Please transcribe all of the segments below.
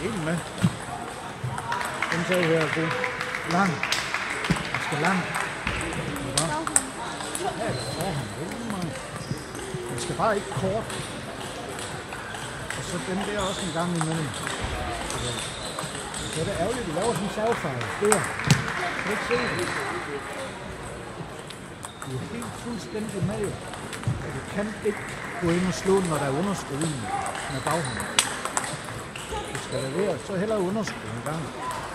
helt med. Den tager her er god. Lang. Den skal lang. Ja, det er forhånd. Den skal bare ikke kort. Og så den der også en gang imellem. Så er det ærgerligt, at vi laver sådan en savfejl. Der. Kan du ikke se det? Du er helt fuldstændig med. Du kan ikke gå ind og slå den, når der er underskud i med baghånden. Du skal levere, så hellere underskud en gang.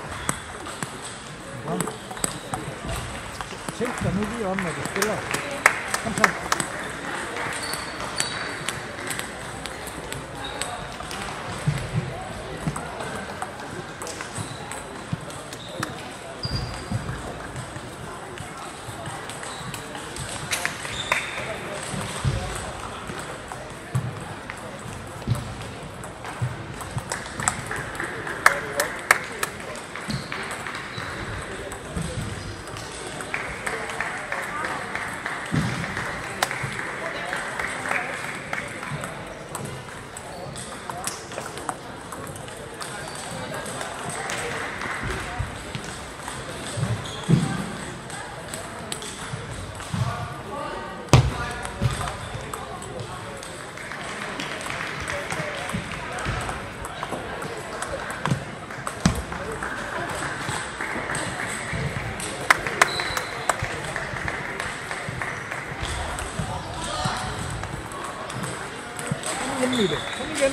Tænk dig nu lige om, når du spiller. Kom så. Kom igen.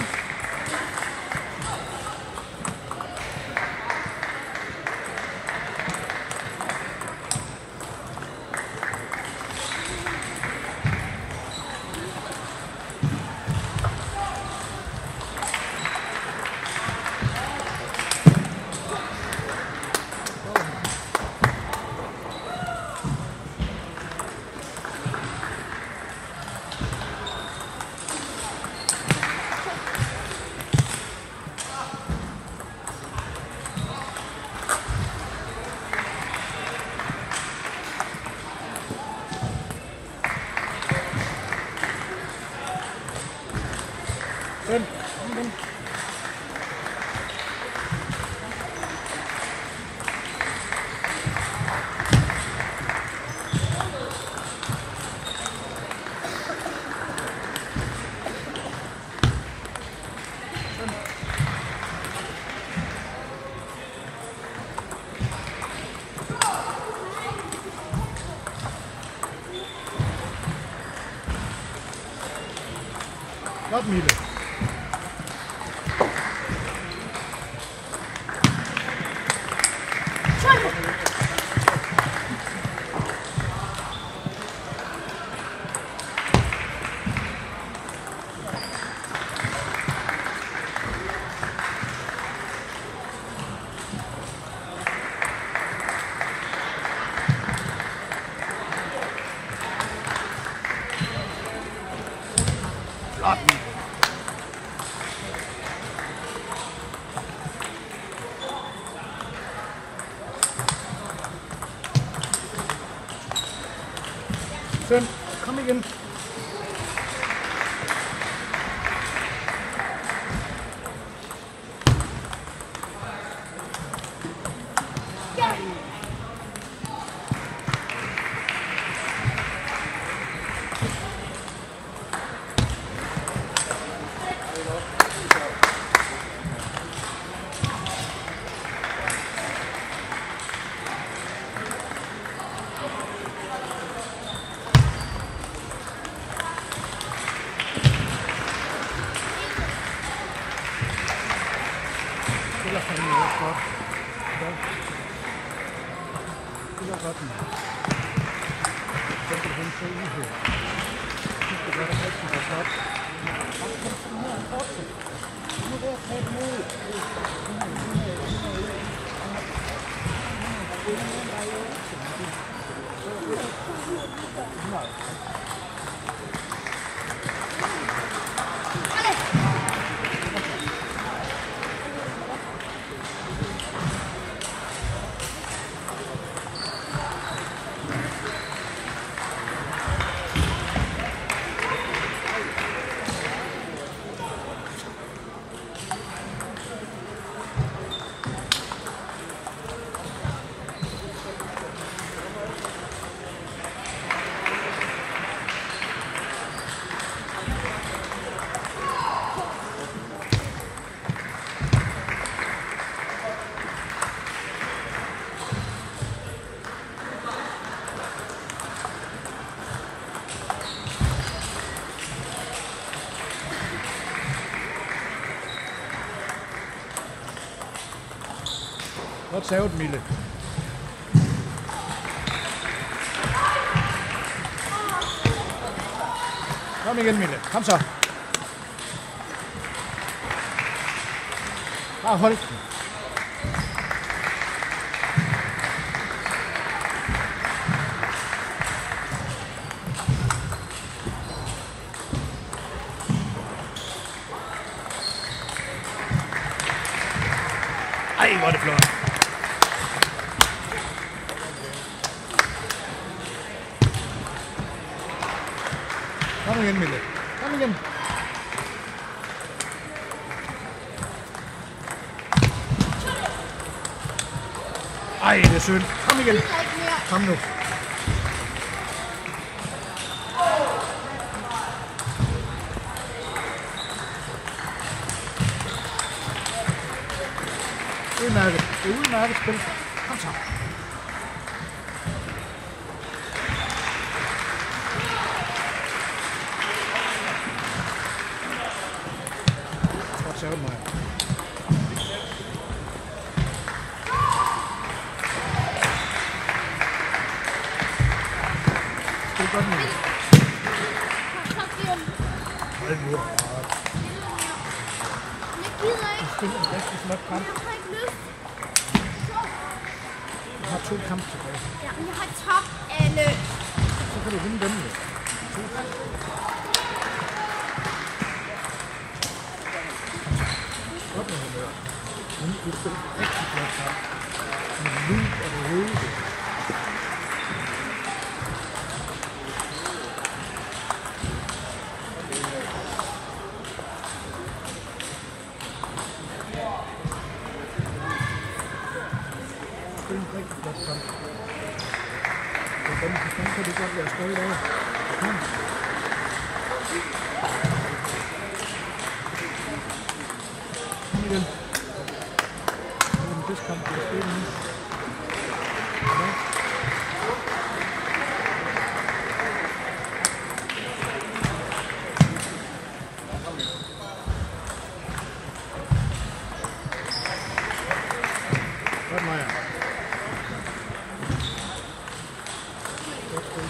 Godt, Mille. Flot, Mille. Fem. Kom igen. Spiller fandme også godt. Spiller godt med. Simpelthen så uhyre. Det skal gøre det rigtig godt. Og så kan du her fortsætte. Nu er det at tage det med. Godt savet, Mille. Kom igen, Mille. Kom så. Bare hold den. Ej, hvor er det flot. Kom igen, Mille. Kom igen. Ej, det er synd. Kom igen. Kom nu. Udmærket. Det er udmærket spil. Kom så. Godt savet, Maja. Spil godt, Mille. Hold nu. Du spiller en rigtig flot kamp. Du har 2 kampe tilbage. Ja, men jeg har top alle. Så kan du vinde dem jo. 2 kampe. Godt med humør. Men du spiller en rigtig flot kamp. Med lyd og det hele. Det er en rigtig flot kamp. Den forstand kan du godt være stolt af. Kom. Kom igen. Det er den bedste kamp, du har spillet nu. Ja. Godt, Maja. Godt spil.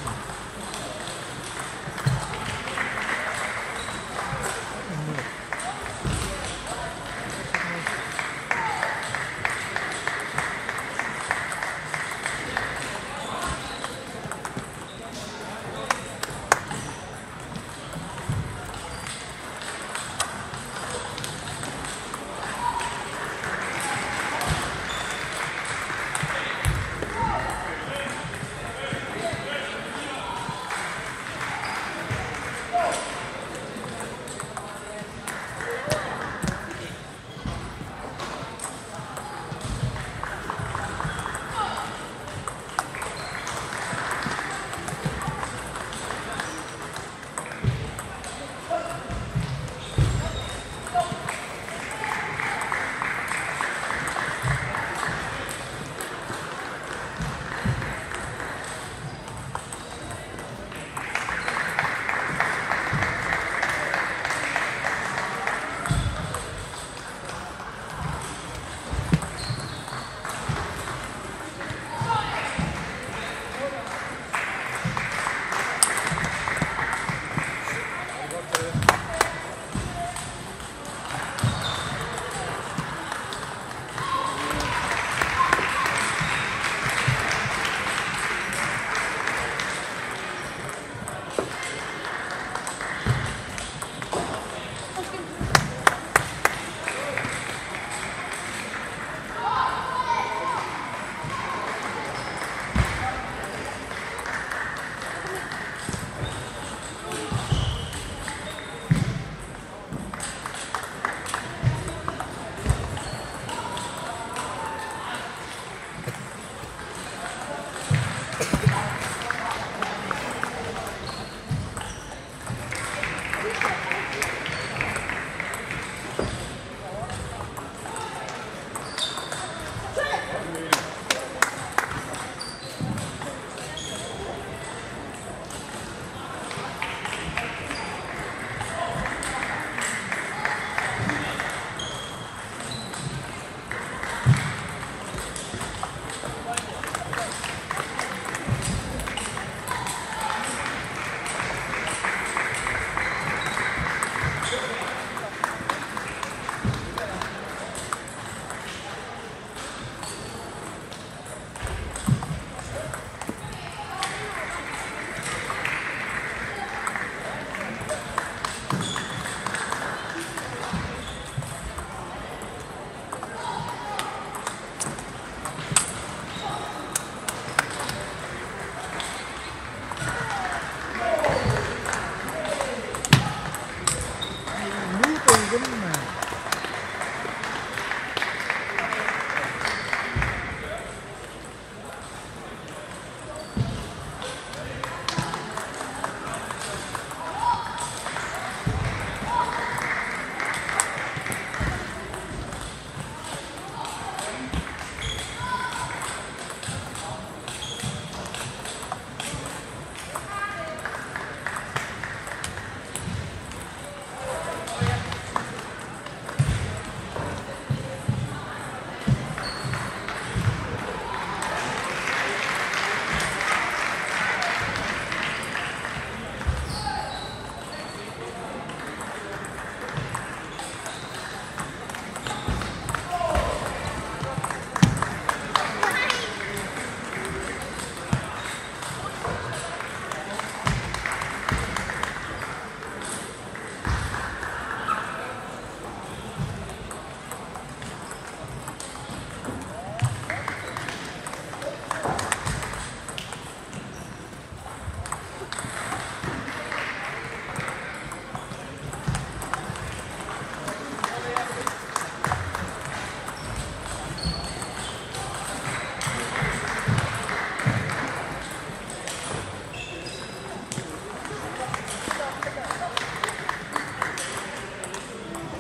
dem.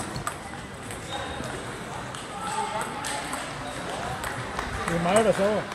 Det er mig, der sover.